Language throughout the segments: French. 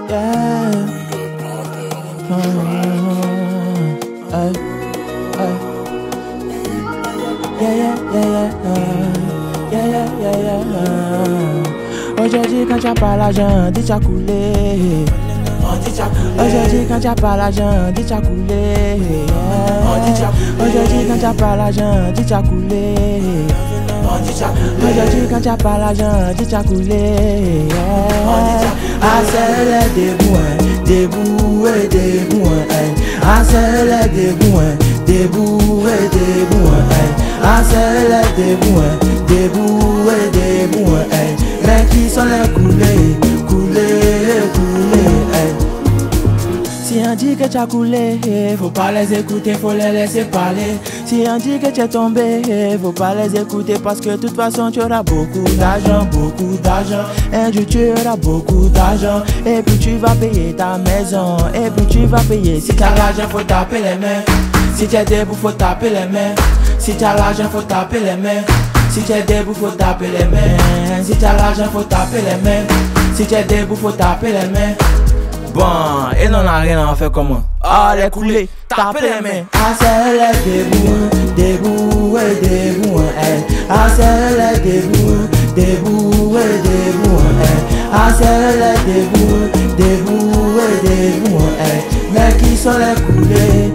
yeah. Aujourd'hui quand t'as pas l'argent, dis t'as coulé. Aujourd'hui quand t'as pas l'argent, dis t'as coulé. Aujourd'hui quand t'as pas l'argent, dis t'as coulé. Aujourd'hui quand t'as pas l'argent, dis t'as coulé. Ah c'est les debout et debout. Ah c'est les debout et debout. Ah c'est les debout et debout. Mais qui sont les coulés. Si on dit que tu as coulé, faut pas les écouter, faut les laisser parler. Si on dit que tu es tombé, faut pas les écouter parce que de toute façon tu auras beaucoup d'argent. Un jour tu auras beaucoup d'argent et puis tu vas payer ta maison. Et puis tu vas payer. Si t'as l'argent, faut taper les mains. Si tu es debout, faut taper les mains. Si t'as l'argent, faut taper les mains. Si tu es debout, faut taper les mains. Si t'as l'argent, faut taper les mains. Si tu es debout, faut taper les mains. Bon, et non a rien à faire comment? Ah, les coulés, tapez les mains. Ah, c'est les debout et debout. Ah, c'est les debout et debout. Ah, c'est les debout et debout. Mais qui sont les coulés.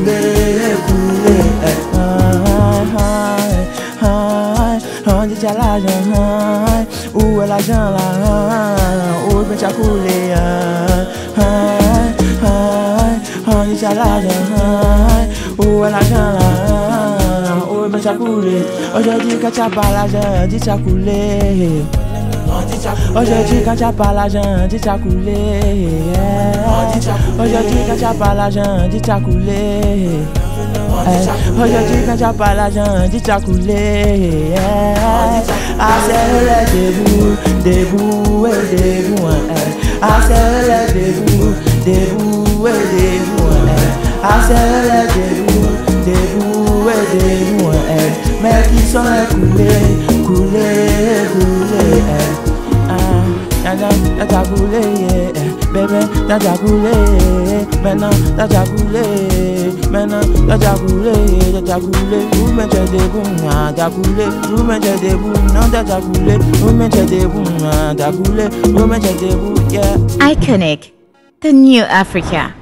On dit t'as l'argent, où est l'argent là? Où est t'as coulé? On dit t'as l'argent, où est l'argent là? Où est t'as coulé? Aujourd'hui quand t'as pas l'argent, dis t'as coulé. Aujourd'hui quand t'as pas l'argent, dis t'as coulé. Aujourd'hui quand t'as pas l'argent, dis t'as coulé. Aujourd'hui quand t'as pas l'argent, dis t'as coulé. Ah c'est les debout et debout. Ah c'est les debout et debout. Ah c'est les debout et debout. Mais qui sont les coulés. T'as coulé, bébé, t'as coulé. Maintenant t'as coulé. Vous mettez debout, t'as coulé. Vous mettez debout, non t'as coulé. Vous mettez debout, t'as coulé. Vous mettez debout, yeah. Iconic, the new Africa.